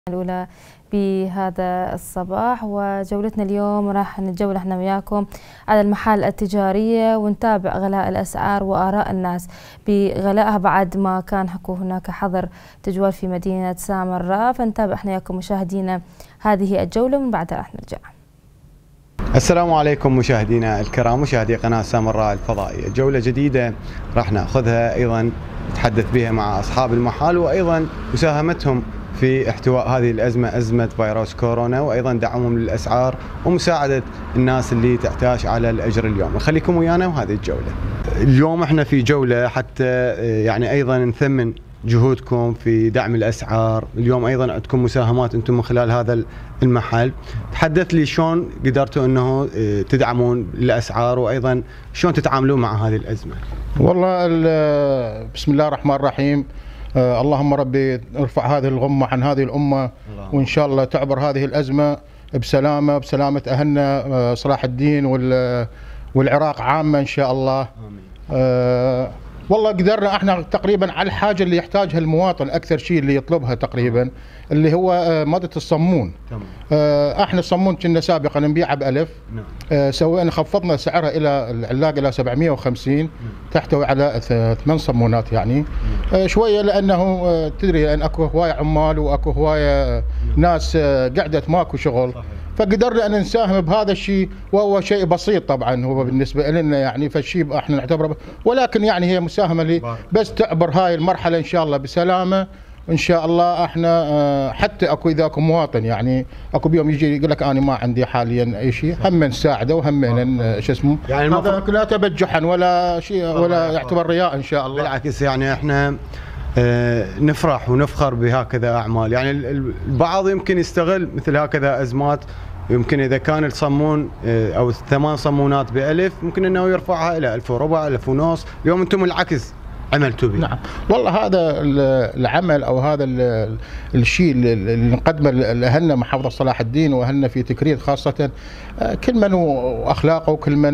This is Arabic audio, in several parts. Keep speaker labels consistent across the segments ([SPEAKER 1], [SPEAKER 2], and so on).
[SPEAKER 1] الأولى بهذا الصباح، وجولتنا اليوم راح نتجول احنا وياكم على المحال التجارية ونتابع غلاء الأسعار وآراء الناس بغلائها بعد ما كان هناك حظر تجوال في مدينة سامراء. فنتابع احنا وياكم مشاهدينا هذه الجولة ومن بعدها راح نرجع.
[SPEAKER 2] السلام عليكم مشاهدينا الكرام، مشاهدي قناة سامراء الفضائية. جولة جديدة راح ناخذها ايضا نتحدث بها مع اصحاب المحال وايضا مساهمتهم في احتواء هذه الأزمة، أزمة فيروس كورونا، وأيضا دعمهم للأسعار ومساعدة الناس اللي تحتاج على الأجر اليوم. خليكم ويانا وهذه الجولة. اليوم احنا في جولة حتى يعني أيضا نثمن جهودكم في دعم الأسعار. اليوم أيضا عندكم مساهمات أنتم من خلال هذا المحل. تحدث لي شلون قدرتوا أنه تدعمون الأسعار وأيضا شلون تتعاملون مع هذه الأزمة؟
[SPEAKER 3] والله بسم الله الرحمن الرحيم. اللهم ربي ارفع هذه الغمة عن هذه الأمة، وإن شاء الله تعبر هذه الأزمة بسلامة، بسلامة أهلنا صلاح الدين والعراق عامة إن شاء الله. والله قدرنا احنا تقريبا على الحاجة اللي يحتاجها المواطن، أكثر شيء اللي يطلبها تقريبا اللي هو مادة الصمون. احنا الصمون كنا سابقا نبيعه ب1000، سوينا خفضنا سعرها إلى العلاق إلى 750، تحتوي على 8 صمونات يعني. شوية لأنه تدري لأن أكو هواية عمال وأكو هواية ناس قعدت ماكو شغل، فقدرنا أن نساهم بهذا الشيء، وهو شيء بسيط طبعا هو بالنسبة لنا يعني، فالشيء احنا نعتبره، ولكن يعني هي مساهمة لي بس تعبر هاي المرحلة إن شاء الله بسلامة إن شاء الله. احنا حتى اكو اذا اكو مواطن يعني اكو بيوم يجي يقول لك انا ما عندي حاليا اي شيء، هم نساعده وهم شو اسمه يعني هذا لا تبجحا ولا شيء ولا يعتبر رياء ان شاء الله.
[SPEAKER 2] بالعكس يعني احنا نفرح ونفخر بهكذا اعمال. يعني البعض يمكن يستغل مثل هكذا ازمات، يمكن اذا كان الصمون او 8 صمونات ب1000 ممكن انه يرفعها الى 1400 1500. اليوم انتم العكس عملتوا به.
[SPEAKER 3] نعم والله هذا العمل او هذا الشيء اللي نقدمه لاهلنا محافظه صلاح الدين واهلنا في تكرير خاصه، كل من واخلاقه وكل من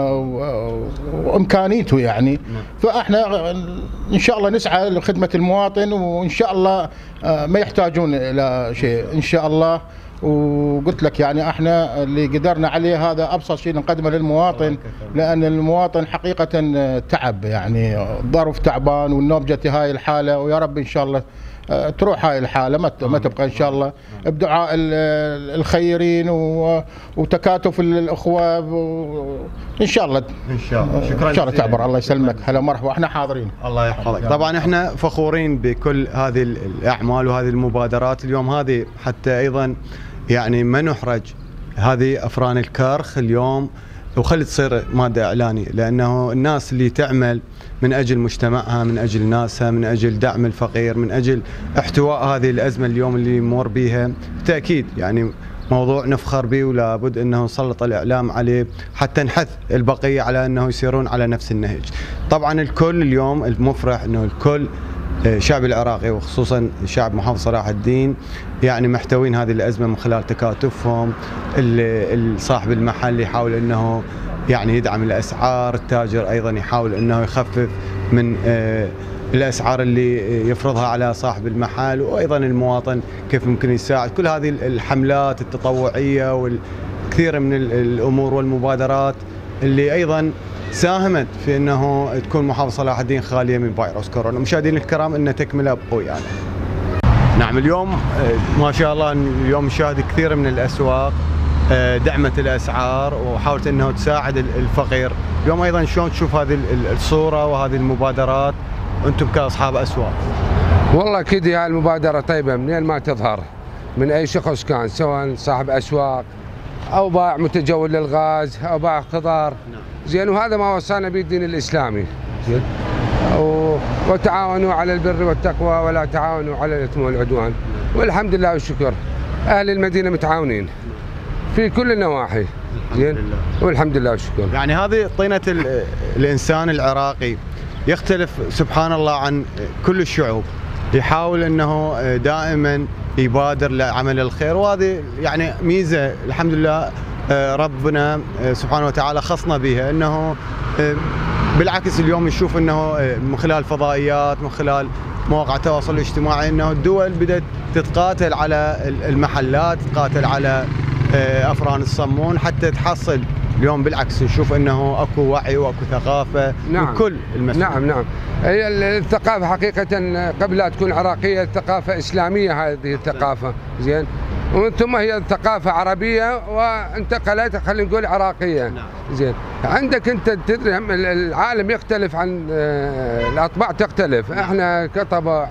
[SPEAKER 3] وامكانيته يعني. فاحنا ان شاء الله نسعى لخدمه المواطن، وان شاء الله ما يحتاجون الى شيء ان شاء الله. وقلت لك يعني احنا اللي قدرنا عليه هذا ابسط شيء نقدمه للمواطن، لان المواطن حقيقه تعب يعني، ظرف تعبان والنوم جت هاي الحاله، ويا رب ان شاء الله تروح هاي الحاله ما تبقى ان شاء الله، بدعاء الخيرين وتكاتف الاخوه ان شاء الله.
[SPEAKER 2] ان شاء الله شكرا
[SPEAKER 3] ان شاء الله تعبر. الله يسلمك، هلا مرحبا، احنا حاضرين.
[SPEAKER 2] الله يحفظك. طبعا احنا فخورين بكل هذه الاعمال وهذه المبادرات. اليوم هذه حتى ايضا يعني ما نحرج، هذه افران الكرخ اليوم وخلي تصير ماده اعلانيه، لانه الناس اللي تعمل من اجل مجتمعها، من اجل ناسها، من اجل دعم الفقير، من اجل احتواء هذه الازمه اليوم اللي يمر بها، بالتاكيد يعني موضوع نفخر به، ولا بد انه نسلط الاعلام عليه حتى نحث البقيه على انه يسيرون على نفس النهج. طبعا الكل اليوم المفرح انه الكل الشعب العراقي وخصوصا شعب محافظة صلاح الدين يعني محتوين هذه الأزمة من خلال تكاتفهم. صاحب المحل يحاول أنه يعني يدعم الأسعار، التاجر أيضا يحاول أنه يخفف من الأسعار اللي يفرضها على صاحب المحل، وأيضا المواطن كيف ممكن يساعد. كل هذه الحملات التطوعية والكثير من الأمور والمبادرات اللي أيضا ساهمت في انه تكون محافظة صلاح الدين خالية من فيروس كورونا. مشاهدينا الكرام ان تكمله بقوي يعني. نعم اليوم ما شاء الله اليوم نشاهد كثير من الاسواق دعمت الاسعار وحاولت انه تساعد الفقير. اليوم ايضا شلون تشوف هذه الصورة وهذه المبادرات انتم كاصحاب اسواق؟
[SPEAKER 4] والله اكيد هاي المبادرة طيبة منين ما تظهر من اي شخص كان، سواء صاحب اسواق او باع متجول للغاز او باع خضار. زين، وهذا ما وصانا به الدين الاسلامي. وتعاونوا على البر والتقوى ولا تعاونوا على الاثم والعدوان. والحمد لله والشكر اهل المدينه متعاونين في كل النواحي. زين، والحمد لله والشكر.
[SPEAKER 2] يعني هذه طينه الانسان العراقي يختلف سبحان الله عن كل الشعوب، يحاول انه دائما يبادر لعمل الخير، وهذه يعني ميزه الحمد لله ربنا سبحانه وتعالى خصنا بها. انه بالعكس اليوم نشوف انه من خلال فضائيات، من خلال مواقع التواصل الاجتماعي انه الدول بدأت تتقاتل على المحلات، تقاتل على افران الصمون حتى تحصل. اليوم بالعكس نشوف انه اكو وعي واكو ثقافه من كل المسؤولين.
[SPEAKER 4] نعم هي الثقافه حقيقه قبل لا تكون عراقيه الثقافه اسلاميه، هذه الثقافه زين، ومن ثم هي ثقافه عربيه وانتقلت خلينا نقول عراقيه. زين، عندك انت تدري العالم يختلف عن الاطباع تختلف. احنا كطبع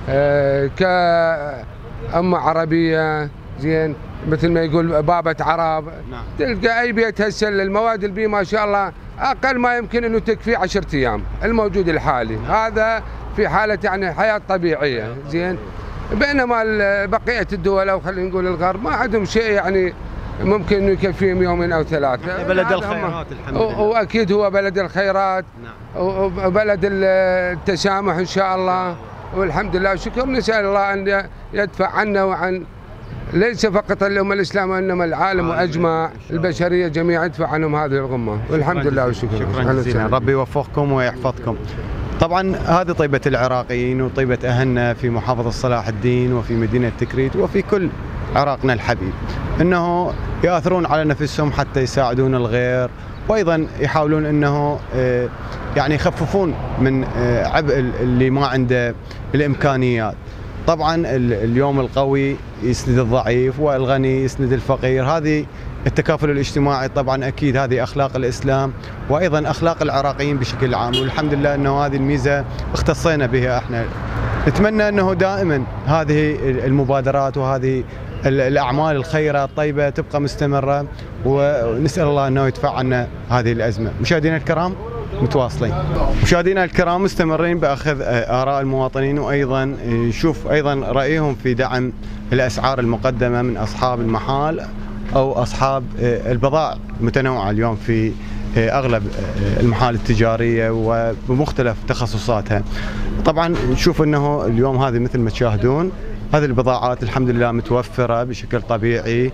[SPEAKER 4] كأمة عربية زين، مثل ما يقول بابة عرب. تلقى اي بيت هسه المواد البيئة ما شاء الله اقل ما يمكن انه تكفي 10 ايام الموجود الحالي، هذا في حالة يعني حياة طبيعية. زين، بينما بقية الدول او خلينا نقول الغرب ما عندهم شيء يعني ممكن انه يكفيهم يومين او ثلاثة.
[SPEAKER 2] بلد الخيرات الحمد لله،
[SPEAKER 4] واكيد هو بلد الخيرات. وبلد التسامح ان شاء الله، والحمد لله وشكر. نسأل الله ان يدفع عنا وعن ليس فقط الأمة الإسلامية وإنما العالم وأجمع البشرية جميعا يدفع عنهم هذه الغمة، والحمد لله وشكرا.
[SPEAKER 2] شكرا جزيلا، ربي يوفقكم ويحفظكم. طبعا هذه طيبة العراقيين وطيبة أهلنا في محافظة صلاح الدين وفي مدينة تكريت وفي كل عراقنا الحبيب، أنه يأثرون على نفسهم حتى يساعدون الغير، وأيضا يحاولون أنه يعني يخففون من عبء اللي ما عنده الإمكانيات. طبعا اليوم القوي يسند الضعيف والغني يسند الفقير، هذه التكافل الاجتماعي طبعا اكيد هذه اخلاق الاسلام وايضا اخلاق العراقيين بشكل عام، والحمد لله انه هذه الميزه اختصينا بها احنا. نتمنى انه دائما هذه المبادرات وهذه الاعمال الخيره الطيبه تبقى مستمره، ونسال الله انه يدفع عنا هذه الازمه. مشاهدينا الكرام متواصلين، مشاهدينا الكرام مستمرين باخذ اراء المواطنين وايضا نشوف ايضا رايهم في دعم الاسعار المقدمه من اصحاب المحال او اصحاب البضائع المتنوعه اليوم في اغلب المحال التجاريه وبمختلف تخصصاتها. طبعا نشوف انه اليوم هذه مثل ما تشاهدون هذه البضاعات الحمد لله متوفره بشكل طبيعي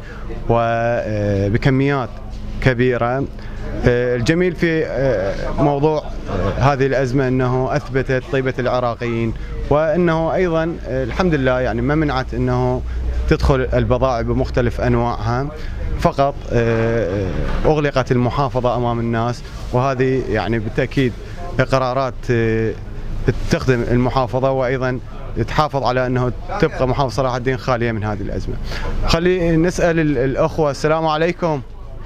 [SPEAKER 2] وبكميات كبيره. الجميل في موضوع هذه الأزمة أنه أثبتت طيبة العراقيين، وأنه أيضا الحمد لله يعني ما منعت أنه تدخل البضائع بمختلف أنواعها، فقط أغلقت المحافظة أمام الناس، وهذه يعني بالتأكيد قرارات تخدم المحافظة وأيضا تحافظ على أنه تبقى محافظة صلاح الدين خالية من هذه الأزمة. خلي نسأل الأخوة. السلام عليكم،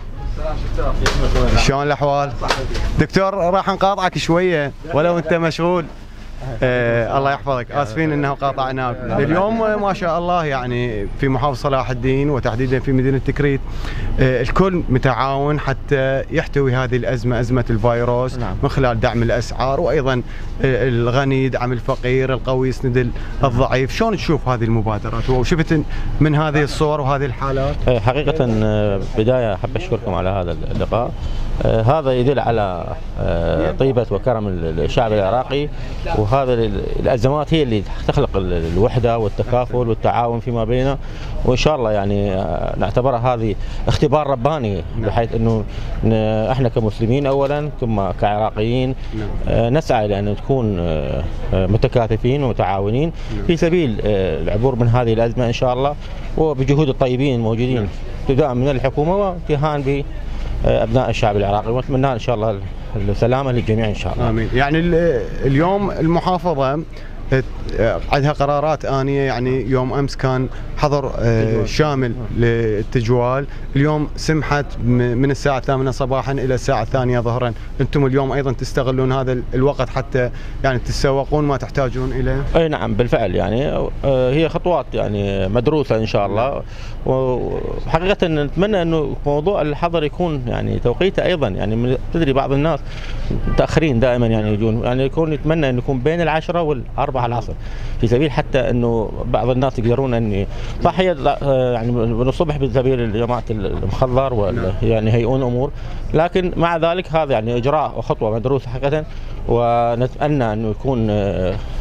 [SPEAKER 2] شلون الاحوال؟ دكتور راح نقاطعك شويه ولو انت مشغول. الله يحفظك، اسفين انه قاطعناك. اليوم ما شاء الله يعني في محافظه صلاح الدين وتحديدا في مدينه تكريت الكل متعاون حتى يحتوي هذه الازمه، ازمه الفيروس، من خلال دعم الاسعار وايضا الغني يدعم الفقير، القوي يسند الضعيف. شلون تشوف هذه المبادرات وشفت من هذه الصور وهذه الحالات؟
[SPEAKER 5] حقيقه بدايه احب اشكركم على هذا اللقاء. هذا يدل على طيبه وكرم الشعب العراقي، وهذا الازمات هي اللي تخلق الوحده والتكافل والتعاون فيما بيننا، وان شاء الله يعني نعتبرها هذه اختبار رباني، بحيث انه احنا كمسلمين اولا ثم كعراقيين نسعى الى ان نكون متكاتفين ومتعاونين في سبيل العبور من هذه الازمه ان شاء الله، وبجهود الطيبين الموجودين ابتداء من الحكومه وانتهاء بابناء الشعب العراقي، ونتمنى ان شاء الله السلامه للجميع ان شاء الله.
[SPEAKER 2] امين. يعني اليوم المحافظه عندها قرارات آنية، يعني يوم أمس كان حظر شامل للتجوال، اليوم سمحت من الساعة 8 صباحا إلى الساعة 2 ظهرا. أنتم اليوم أيضا تستغلون هذا الوقت حتى يعني تتسوقون ما تحتاجون إليه؟
[SPEAKER 5] أي نعم بالفعل، يعني هي خطوات يعني مدروسة إن شاء الله، وحقيقة نتمنى أنه موضوع الحظر يكون يعني توقيته أيضا، يعني تدري بعض الناس متأخرين دائما يعني يجون، يعني نتمنى أن يكون بين 10 و4 العصر في سبيل حتى انه بعض الناس يقدرون ان صح يعني من الصبح بسبيل جماعه المخضر يعني يهيئون امور، لكن مع ذلك هذا يعني اجراء وخطوه مدروسه حقيقه، ونتمنى انه يكون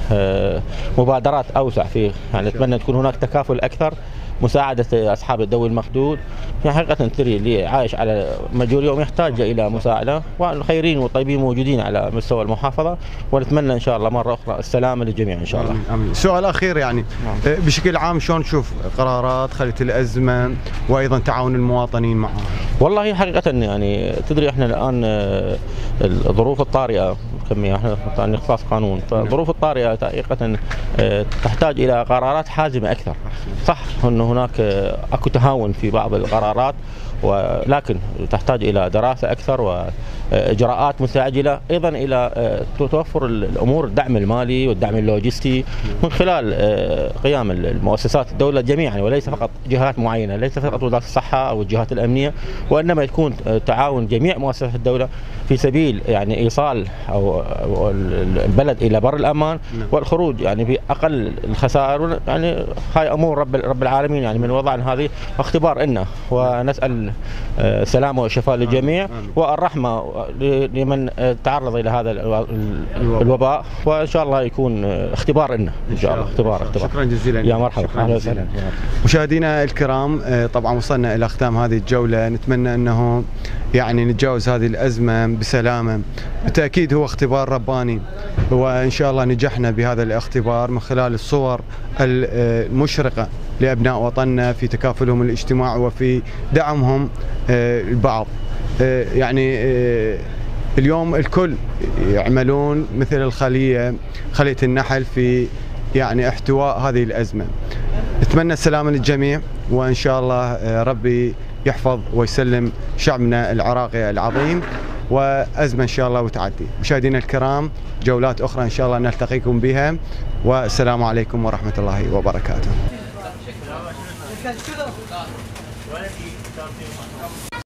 [SPEAKER 5] مبادرات اوسع فيه، يعني نتمنى تكون هناك تكافل اكثر، مساعدة أصحاب الذوي المخدود. يعني حقيقة تري اللي عايش على مجهول يوم يحتاج إلى مساعدة، والخيرين والطيبين موجودين على مستوى المحافظة، ونتمنى إن شاء الله مرة أخرى السلامة للجميع إن شاء الله.
[SPEAKER 2] آمين. سؤال أخير، يعني بشكل عام شلون تشوف قرارات خلية الأزمة وأيضا تعاون المواطنين معها؟
[SPEAKER 5] والله حقيقة يعني تدري احنا الآن الظروف الطارئة كمية، احنا اختصاص قانون، فالظروف الطارئة حقيقة تحتاج إلى قرارات حازمة أكثر. صح أنه هناك اكو تهاون في بعض القرارات، ولكن تحتاج الى دراسه اكثر واجراءات مستعجله، ايضا الى توفر الامور، الدعم المالي والدعم اللوجستي من خلال قيام المؤسسات الدوله جميعا، وليس فقط جهات معينه، ليس فقط وزاره الصحه او الجهات الامنيه، وانما يكون تعاون جميع مؤسسات الدوله في سبيل يعني ايصال او البلد الى بر الامان والخروج يعني باقل الخسائر. يعني هاي امور رب العالمين يعني من وضع هذه اختبار لنا، ونسال السلامه والشفاء للجميع والرحمه لمن تعرض الى هذا الوباء، وان شاء الله يكون اختبار لنا ان شاء الله. اختبار.
[SPEAKER 2] شكرا جزيلا.
[SPEAKER 5] يا مرحبا، اهلا وسهلا.
[SPEAKER 2] مشاهدينا الكرام، طبعا وصلنا الى ختام هذه الجوله، نتمنى انه يعني نتجاوز هذه الازمه بسلامه. بالتاكيد هو اختبار رباني، وان شاء الله نجحنا بهذا الاختبار من خلال الصور المشرقه لابناء وطننا في تكافلهم الاجتماعي وفي دعمهم البعض. يعني اليوم الكل يعملون مثل خلية النحل في يعني احتواء هذه الأزمة. نتمنى السلامة للجميع، وإن شاء الله ربي يحفظ ويسلم شعبنا العراقي العظيم، وأزمة إن شاء الله وتعدي. مشاهدينا الكرام، جولات أخرى إن شاء الله نلتقيكم بها، والسلام عليكم ورحمة الله وبركاته.